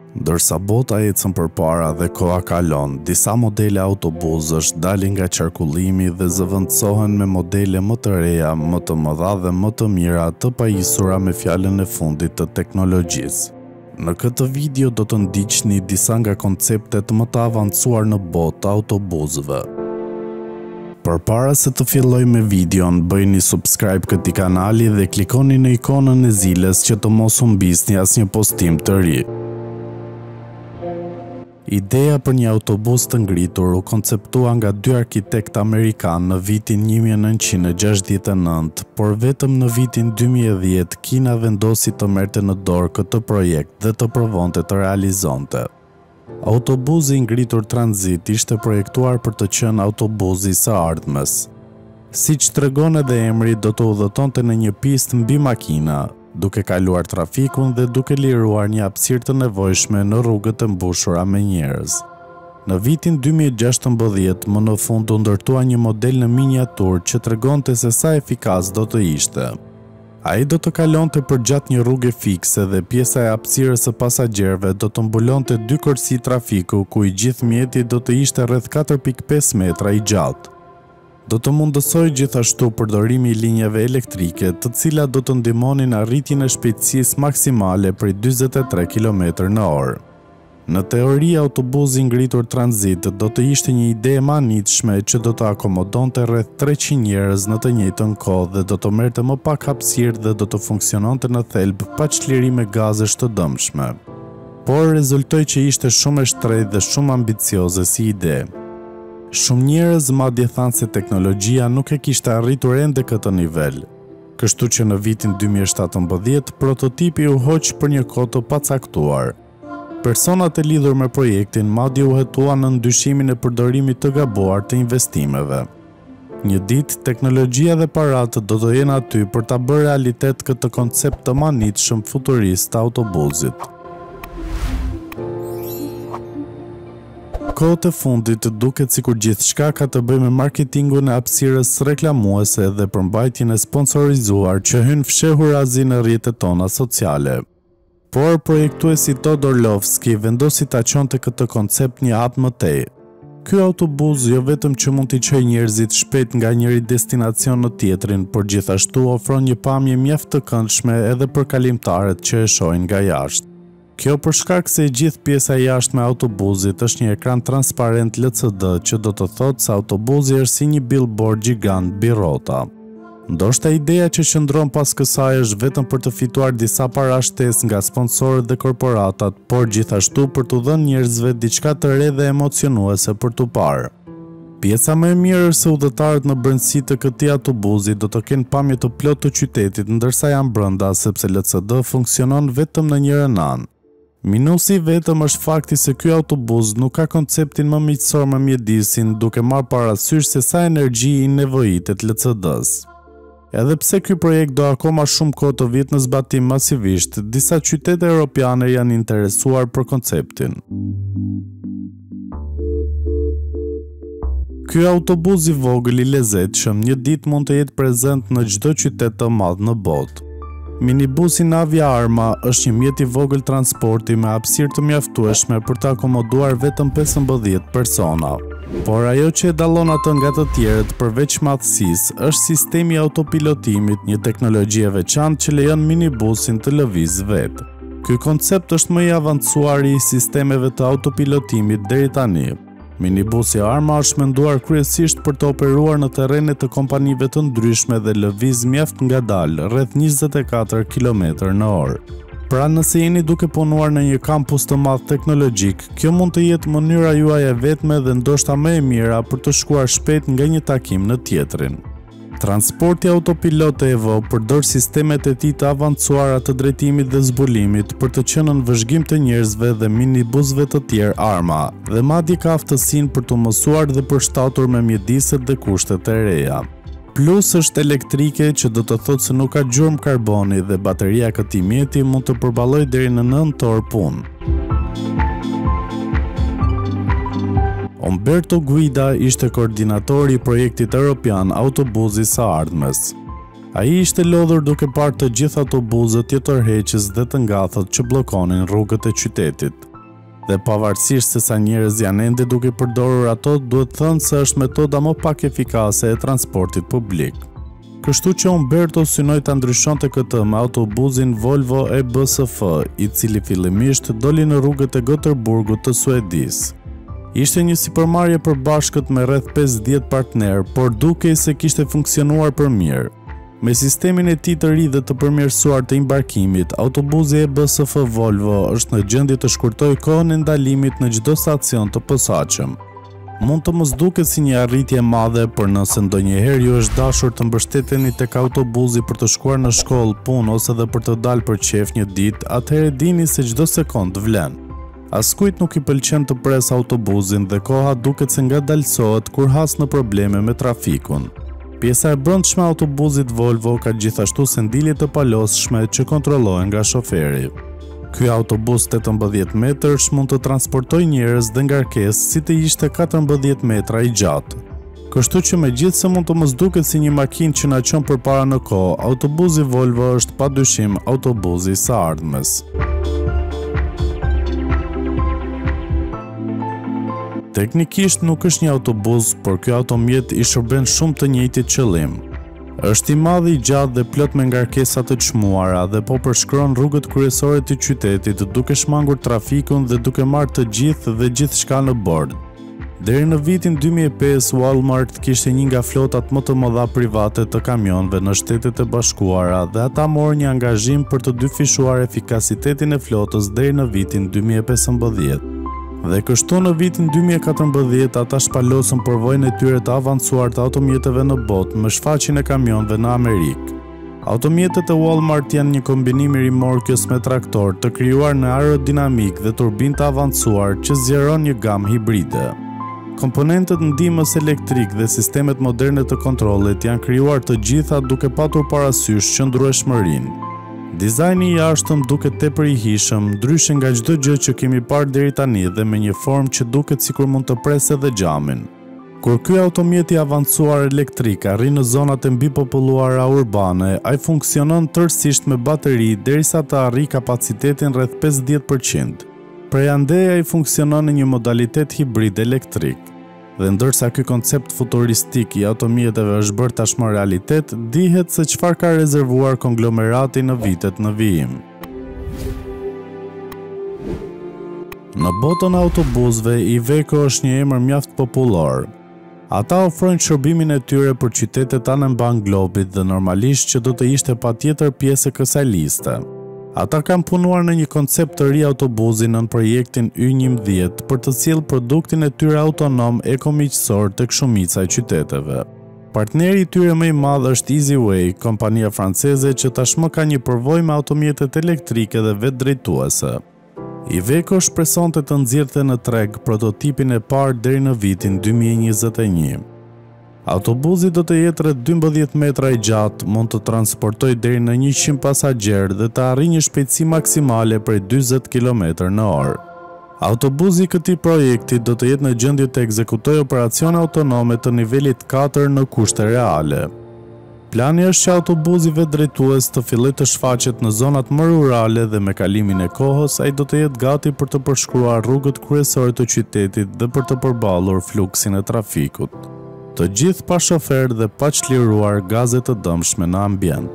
Ndërsa bota ecën përpara dhe koha kalon, disa modele autobusësh dalin nga qarkullimi dhe zëvendësohen me modele më të reja, më të mëdha dhe më të mira, të pajisura me fjalën e fundit të teknologjisë. Në këtë video do të ndiqni disa nga konceptet më të avancuar në botë të autobusëve. Përpara se të filloj me videon, bëjni subscribe këtij kanali dhe klikoni në ikonën e zilës që të mos humbisni asnjë postim të ri. Ideja për një autobus të ngritur u konceptua nga dy arkitektë amerikanë në vitin 1969, por vetëm në vitin 2010 Kina vendosi të merrte në dorë këtë projekt dhe të provonte të realizonte. Autobusi i ngritur tranzit ishte projektuar për të qenë autobusi së ardhmes. Siç tregon edhe emri, do të udhëtonte në një pistë mbi makina, duke kaluar trafikun dhe duke liruar një hapësirë të nevojshme në rrugët e mbushura me njerëz. Në vitin 2016, më në fund u ndërtua një model në miniatur që tregonte se sa efikas do të ishte. Ai do të kalonte përgjatë një rruge fikse dhe pjesa e hapësirës së pasagjerëve do të mbulonte dy korsi trafiku ku i gjithë mjeti do të ishte rreth 4.5 metra i gjatë. Do të mundësoj gjithashtu përdorimi i linjave elektrike, të cilat do të ndihmonin arritjen e shpejtësisë maksimale prej 43 km/h. Në teori, autobusi i ngritur tranzit do të ishte një ide e manitshme që do të akomodonte rreth 300 njerëz në të njëjtën kohë dhe do të merrte më pak hapësirë dhe do të funksiononte në thelb pa çlirime gazesh të dëmshme. Por rezultoi që ishte shumë e shtrenjtë dhe shumë ambicioze si ide. Shumë njerëz madje thanë se teknologjia nuk e kishte arritur ende këtë nivel. Kështu që në vitin 2017 prototipi u hoq për një kohë të pacaktuar. Personat e lidhur me projektin madje u hetuan në ndyshimin e përdorimit të gabuar të investimeve. Një ditë, teknologjia dhe paratë do të jenë aty për ta bërë realitet këtë koncept të manitshëm futurist të autobusit. Kohët e fundit duket sikur gjithçka ka të bëjë me marketingun e hapësirës reklamuese dhe përmbajtjen e sponsorizuar që hyn fshehurazi në rrjetet tona sociale. Por projektuesi Todd Orlovsky vendosi ta çonte këtë koncept një hap më tej. Ky autobus jo vetëm që mund t'i çojë njerëzit shpejt nga njëri destinacion në tjetrin, por gjithashtu ofron një pamje mjaft të këndshme edhe për kalimtarët që e shohin nga jashtë. Kjo për shkak se gjithë pjesa e jashtme e autobusit është një ekran transparent LCD që do të thotë se autobusi është si një billboard gjigant mbi rrota. Ndoshta ideja që qëndron pas kësaj është vetëm për të fituar disa para shtesë nga sponsorët dhe korporatat, por gjithashtu për t'u dhënë njerëzve diçka të re dhe emocionuese për t'u parë. Pjesa më e mirë është se udhëtarët në brendësi të këtij autobusi do të kenë pamje të plotë të qytetit ndërsa janë brenda, sepse LCD funksionon vetëm në njërin anë. Minusi vetëm është fakti se ky autobus nuk ka konceptin më miqësor me mjedisin, duke marrë parasysh se sa energji i nevojitet LCD-s. Edhe pse ky projekt do akoma shumë kohë të vitë në zbatim masivisht, disa qytete europiane janë interesuar për konceptin. Ky autobus i vogël i lezetshëm një ditë mund të jetë prezent në çdo qytet të madh në botë. Minibusi Navia Arma është një mjet i vogël transporti me hapësirë të mjaftueshme për të akomoduar vetëm 15 persona. Por ajo që e dallon atë nga të tjerët përveç madhësisë është sistemi i autopilotimit, një teknologji e veçantë që lejon minibusin të lëvizë vetë. Ky koncept është më i avancuar i sistemeve të autopilotimit deri tani. Minibusi Arma është menduar kryesisht për të operuar në terrene të kompanive të ndryshme dhe lëviz mjaft ngadalë, rreth 24 km/h. Pra nëse jeni duke punuar në një kampus të madh teknologjik, kjo mund të jetë mënyra juaj e vetme dhe ndoshta më e mira për të shkuar shpejt nga një takim në tjetrin. Transporti autopilot Evo përdor sistemet e tij të avancuara të drejtimit dhe zbulimit për të qenë në vëzhgim të njerëzve dhe minibusëve të tjerë Arma, dhe madje ka aftësinë për të mësuar dhe përshtatur me mjediset dhe kushtet e reja. Plus është elektrike që do të thotë se nuk ka gjurmë karboni dhe bateria e këtij mjeti mund të përballojë deri në 9 orë punë. Umberto Guida ishte koordinatori i projektit europian Autobusi së ardhmes. Ai ishte lodhur duke parë të gjithë autobusët jetërheqës dhe të ngathët që bllokonin rrugët e qytetit. Dhe pavarësisht se sa njerëz janë ende duke përdorur ato, duhet thënë se është metoda më pak efikase e transportit publik. Kështu që Umberto synoi ta ndryshonte këtë me autobusin Volvo EBSF, i cili fillimisht doli në rrugët e Göteborgut të Suedisë. Ishte një sipërmarrje përbashkët me rreth 50 partner, por dukej se kishte funksionuar për mirë. Me sistemin e tij të ri dhe të përmirësuar të embarkimit, autobusi EBSF Volvo është në gjendje të shkurtojë kohën e ndalimit në çdo stacion të posaçëm. Mund të mos duket si një arritje e madhe, por nëse ndonjëherë ju është dashur të mbështeteni tek autobusi për të shkuar në shkollë, punë ose edhe për të dalë për qef një ditë, atëherë dini se çdo sekond vlen. Askujt nuk i pëlqen të pres autobusin dhe koha duket se ngadalësohet kur has në probleme me trafikun. Pjesa e brendshme e autobusit Volvo ka gjithashtu sendilje të palosshme që kontrollohen nga shoferi. Ky autobus 18 metrësh mund të transportojë njerëz dhe ngarkesë si të ishte 14 metra i gjatë. Kështu që megjithëse mund të mos duket si një makinë që na çon përpara në kohë, autobusi Volvo është padyshim autobusi i së ardhmes. Teknikisht nuk është një autobus, por ky automjet i shërben shumë të njëjtit qëllim. Është i madh, i gjatë dhe plot me ngarkesa të çmuara dhe po përshkron rrugët kryesore të qytetit duke shmangur trafikun dhe duke marrë të gjithë dhe gjithçka në bord. Deri në vitin 2005, Walmart kishte një nga flotat më të mëdha private të kamionëve në Shtetet e Bashkuara dhe ata morën një angazhim për të dyfishuar efikasitetin e flotës deri në vitin 2015. Dhe kështu në vitin 2014 ata shpalosën përvojën e tyre të avancuar të automjeteve në botë me shfaqjen e kamionëve në Amerikë. Automjetet e Walmart janë një kombinim i rimorkës me traktor të krijuar në aerodinamik dhe turbinë të avancuar që zgjeron një gamë hibride. Komponentët ndihmës elektrik dhe sistemet moderne të kontrollit janë krijuar të gjitha duke patur parasysh qëndrueshmërinë. Dizajni i jashtëm duket tepër i hijshëm, ndryshe nga çdo gjë që kemi parë deri tani dhe me një formë që duket sikur mund të presë edhe xhamin. Kur ky automjet i avancuar elektrik arrin në zonat e mbipopulluara urbane, ai funksionon tërësisht me bateri derisa të arrijë kapacitetin rreth 50%. Prej andej ai funksionon në një modalitet hibrid elektrik. Dhe ndërsa ky koncept futuristik i automjeteve është bërë tashmë realitet, dihet se çfarë ka rezervuar konglomerati në vitet në vijim. Në botën e autobusëve, Iveco është një emër mjaft popullor. Ata ofrojnë shërbimin e tyre për qytetet anë mban globit dhe normalisht që do të ishte patjetër pjesë e kësaj liste. Ata kanë punuar në një koncept të ri autobusi në projektin Y11 për të sjellë produktin e tyre autonom ekomiqësor tek shumica e qyteteve. Partneri i tyre më i madh është EasyWay, kompania franceze që tashmë ka një përvojë me automjetet elektrike dhe vetëdrejtuese. Iveco shpresonte të nxjerrte në treg prototipin e parë deri në vitin 2021. Autobusi do të jetë rreth 12 metra i gjatë, mund të transportojë deri në 100 pasagjerë dhe të arrijë një shpejtësi maksimale prej 40 km/h. Autobusi i këtij projekti do të jetë në gjendje të ekzekutojë operacione autonome të nivelit 4 në kushte reale. Plani është që autobusi vetëdrejtues të fillojë të shfaqet në zonat më rurale dhe me kalimin e kohës ai do të jetë gati për të përshkruar rrugët kryesore të qytetit dhe për të përballur fluksin e trafikut. Të gjithë pa shofer dhe pa çliruar gaze të dëmshme në ambient.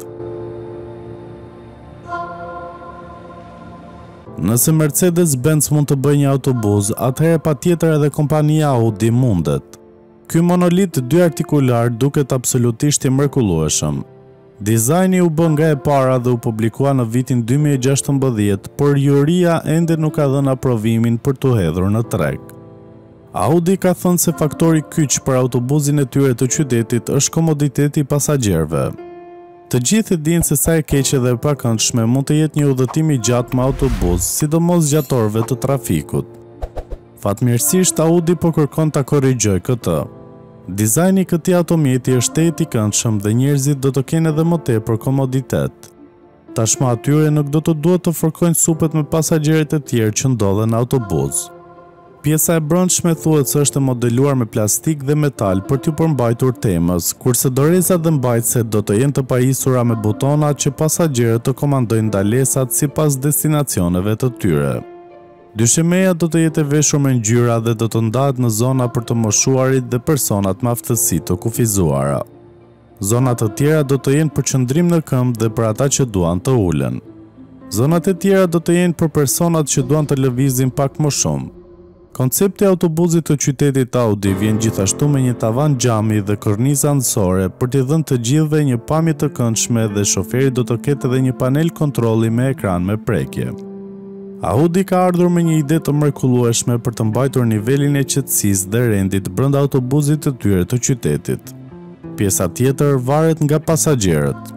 Nëse Mercedes-Benz mund të bëjë një autobus, atëherë patjetër edhe kompania Audi mundet. Ky monolit 2 artikular duket absolutisht i mrekullueshëm. Dizajni u bë nga e para dhe u publikua në vitin 2016, por juria ende nuk ka dhënë aprovimin për t'u hedhur në treg. Audi ka thënë se faktori kyç për autobusin e tyre të qytetit është komoditeti i pasagjerëve. Të gjithë dinë se sa e keqe dhe e pakëndshme mund të jetë një udhëtim i gjatë me autobus, sidomos gjatë orëve të trafikut. Fatmirësisht Audi po kërkon ta korrigjojë këtë. Dizajni i këtij automjeti është i këndshëm dhe njerëzit do të kenë edhe më tepër komoditet. Tashmë atyre nuk do të duhet të fërkojnë supet me pasagjerët e tjerë që ndodhen në autobus. Pjesa e brendshme thuhet se është modeluar me plastik dhe metal për t'u përmbajtur temës, kurse dorezat dhe mbajtëset do të jenë të pajisura me butona që pasagjerët të komandojnë ndalesat sipas destinacioneve të tyre. Dyshemeja do të jetë e veshur me ngjyra dhe do të ndahet në zona për të moshuarit dhe personat me aftësi të kufizuara. Zonat të tjera do të jenë për qëndrim në këmbë dhe për ata që duan të ulen. Zonat e tjera do të jenë për personat që duan të lëvizin pak më shumë. Koncepti i autobusit të qytetit Audi vjen gjithashtu me një tavan xhami dhe kornizë anësore për t'i dhënë të gjithëve një pamje të këndshme dhe shoferi do të ketë edhe një panel kontrolli me ekran me prekje. Audi ka ardhur me një ide të mrekullueshme për të mbajtur nivelin e qetësisë dhe rendit brenda autobusit të tyre të qytetit. Pjesa tjetër varet nga pasagerët.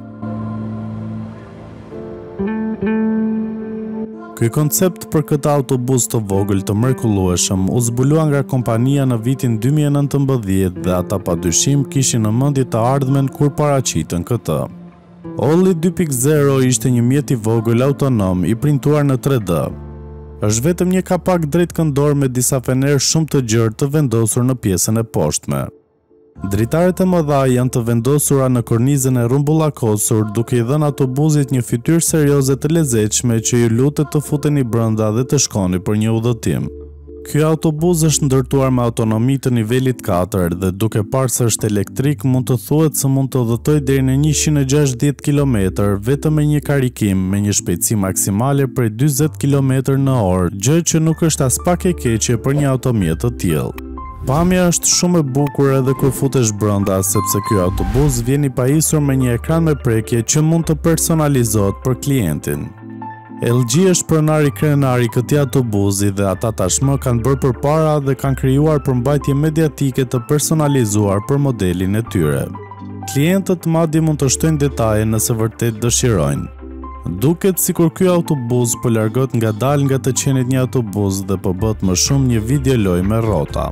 Ky koncept për këtë autobus të vogël të mrekullueshëm u zbulua nga kompania në vitin 2019 dhe ata padyshim kishin në mendje të ardhmen kur paraqitën këtë. Olli 2.0 ishte një mjet i vogël autonom i printuar në 3D. Është vetëm një kapak drejtkëndor me disa fener shumë të gjerë të vendosur në pjesën e poshtme. Dritaret e mëdha janë të vendosura në kornizën e rrumbullakosur, duke i dhënë autobusit një fytyrë serioze të lezetshme që ju lutet të futeni brenda dhe të shkoni për një udhëtim. Ky autobus është ndërtuar me autonomi të nivelit 4 dhe duke parë se është elektrik, mund të thuhet se mund të udhëtojë deri në 160 km vetëm me një karikim me një shpejtësi maksimale prej 40 km/h, gjë që nuk është as pak e keqe për një automjet të tillë. Pamja është shumë e bukur edhe kur futesh brenda, sepse ky autobus vjen i pajisur me një ekran me prekje që mund të personalizohet për klientin. LG është pronari krenar i këtij autobusi dhe ata tashmë kanë bërë përpara dhe kanë krijuar përmbajtje mediatike të personalizuar për modelin e tyre. Klientët madje mund të shtojnë detaje nëse vërtet dëshirojnë. Duket sikur ky autobus po largohet ngadalë nga të qenit një autobus dhe po bëhet më shumë një videoloj me rrota.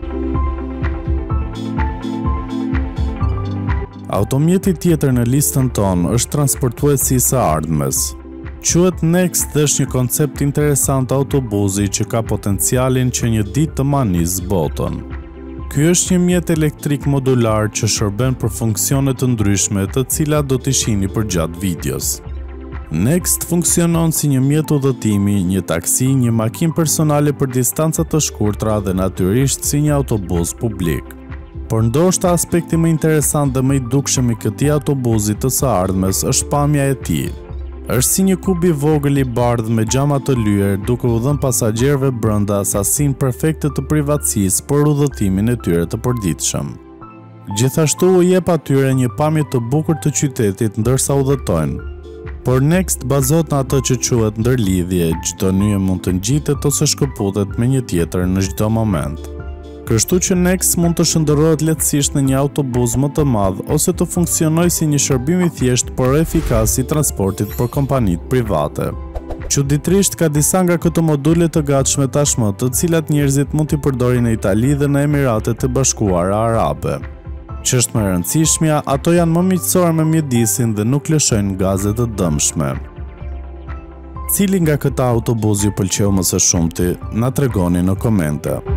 Automjeti tjetër në listën tonë është transportuesi i së ardhmes. Quhet Next dhe është një koncept interesant autobusi që ka potencialin që një ditë të manisë botën. Ky është një mjet elektrik modular që shërben për funksione të ndryshme, të cilat do t'i shihni përgjatë videos. Next funksionon si një mjet udhëtimi, një taksi, një makinë personale për distanca të shkurtra dhe natyrisht si një autobus publik. Por ndoshta aspekti më interesant dhe më i dukshëm i këtij autobusi të së ardhmes është pamja e tij. Është si një kub i vogël i bardhë me xhama të lyer, duke u dhënë pasagerëve brenda sasinë perfekte të privatësisë për udhëtimin e tyre të përditshëm. Gjithashtu u jep atyre një pamje të bukur të qytetit ndërsa udhëtojnë. Por Next bazohet në atë që quhet ndërlidhje, çdo nyje mund të ngjitet ose shkëputet me një tjetër në çdo moment. Kështu që Next mund të shndërrohet lehtësisht në një autobus më të madh ose të funksionojë si një shërbim i thjeshtë por efikas i transportit për kompanitë private. Çuditërisht ka disa nga këto module të gatshme tashmë, të cilat njerëzit mund t'i përdorin në Itali dhe në Emiratet e Bashkuara Arabe. Që është më e rëndësishmja, ato janë më miqësore me mjedisin dhe nuk lëshojnë gaze të dëmshme. Cili nga këta autobus ju pëlqeu më së shumti? Na tregoni në komente.